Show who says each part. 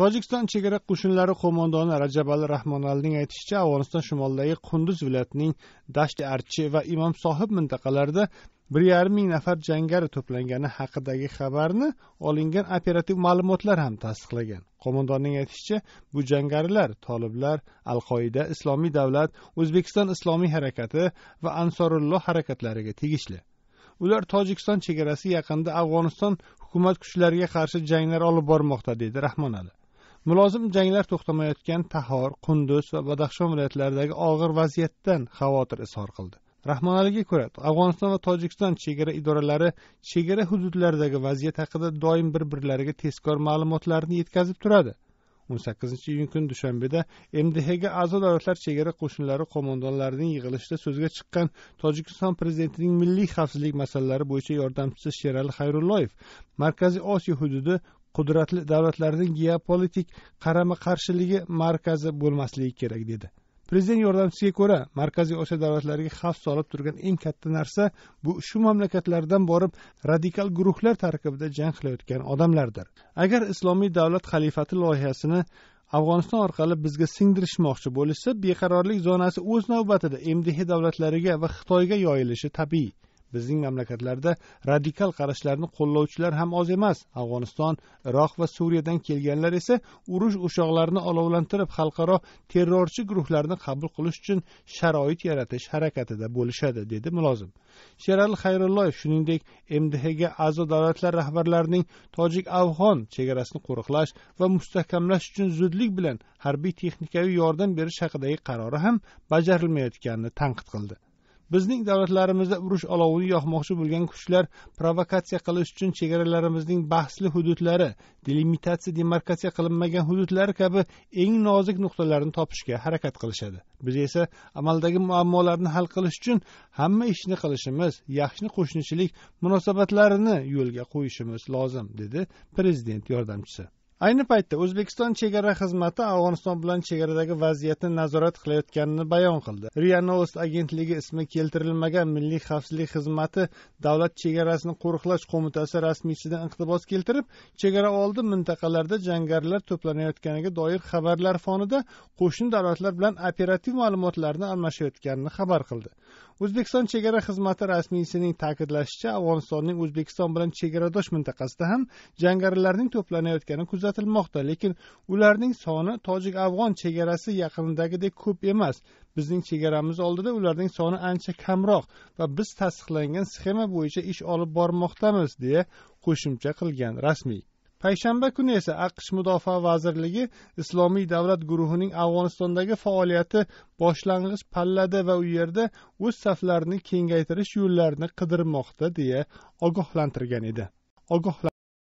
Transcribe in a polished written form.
Speaker 1: Tojikiston chegara qo'shinlari qo'mondoni Rajabali Rahmonalining aytishicha, Afg'oniston shimolidagi Qunduz viloyatining Dashti Archi va Imom Sohib mintaqalarida 1,5 ming nafar jangari to'plangani haqidagi xabarni olingan operativ ma'lumotlar ham tasdiqlagan. Qo'mondonning aytishicha, bu jangarilar Toliblar, Al-Qoida, Islomiy davlat, O'zbekiston islomiy harakati va Ansorulloh harakatlariga tegishli. Ular Tojikiston chegarasi yaqinida Afg'oniston hukumat kuchlariga qarshi janglar olib bormoqda, dedi Rahmonali. Mulozim janglar to'xtamayotgan Tahor, Qunduz va Badaxshon viloyatlaridagi og'ir vaziyatdan xavotir izhor qildi. Rahmonaliga ko'ra, Afg'oniston va Tojikiston chegara idoralari chegara hududlaridagi vaziyat haqida doim bir-birlariga tezkor ma'lumotlarni yetkazib turadi. 18-iyun kuni Dushanbeda MDHga a'zo davlatlar chegara qo'shinlari qo'mondonlarining yig'ilishida so'zga chiqqan Tojikiston prezidentining milliy xavfsizlik masalalari bo'yicha yordamchisi Sherali Xayrulloyev Markaziy Osiyo hududi qudratli davlatlarning geopolitik qarama-qarshiligi markazi bo'lmasligi kerak, dedi. Prezident yordamchisiga ko'ra, Markaziy Osiyo davlatlariga xavf solib turgan eng katta narsa bu shu mamlakatlardan borib radikal guruhlar tarkibida jang qilayotgan odamlardir. Agar islomiy davlat xalifati loyihasini Afg'oniston orqali bizga singdirishmoqchi bo'lishsa, beqarorlik zonasi o'z navbatida MDH davlatlariga va Xitoyga yoyilishi tabiiy. Bizning mamlakatlarda radikal qarashlarni qo'llovchilar ham oz emas. Afg'oniston, Iroq va Suriyadan kelganlar esa urush o'shoqlarini olovlantirib, xalqaro terrorchi guruhlarni qabul qilish uchun sharoit yaratish harakatida bo'lishadi, dedi mulozim. Sherali Xayrulloyev shuningdek MDHga a'zo davlatlar rahbarlarining tojik-afg'on chegarasini qo'riqlash va mustahkamlash uchun zudlik bilan harbiy texnikaviy yordam berish haqidagi qarori ham bajarilmayotganini tanqid qildi. Bizning davlatlarimizda urush olovini yoqmoqchi bo'lgan kuchlar provokatsiya qilish uchun chegaralarimizning bahsli hududlari, delimitatsiya demarkatsiya qilinmagan hududlari kabi eng nozik nuqtalarni topishga harakat qilishadi. Biz esa amaldagi muammolarni hal qilish uchun hamma ishni qilishimiz, yaxshi qo'shnichilik munosabatlarini yo'lga qo'yishimiz lozim, dedi prezident yordamchisi. Ayni paytda O'zbekiston chegara xizmati Afg'oniston bilan chegaradagi vaziyatni nazorat qilayotganini bayon qildi. RIA Novost agentligi ismi keltirilmagan Milliy xavfsizlik xizmati Davlat chegarasini qo'riqlash qo'mitasi rasmiysidan iqtibos keltirib, chegara oldi mintaqalarda jangarilar to'planayotganiga doir xabarlar fonida qo'shni davlatlar bilan operativ ma'lumotlarni almashayotganini xabar qildi. O'zbekiston chegara xizmati rasmiysining ta'kidlashicha, Afg'onistonning O'zbekiston bilan chegaradosh mintaqasida ham jangarilarning to'planayotgani kuzatilmoqda, lekin ularning soni tojik-afg'on chegarasi yaqinidagidek ko'p emas. Bizning chegaramiz oldida ularning soni ancha kamroq va biz tasdiqlangan sxema bo'yicha ish olib bormoqdamiz, deya qo'shimcha qilgan rasmiy. Payshanba kuni esa AQSh Mudofaa vazirligi Islomiy davlat guruhining Afg'onistondagi faoliyati boshlang'ich pallada va u yerda o'z saflarini kengaytirish yo'llarini qidirmoqda, deya ogohlantirgan edi.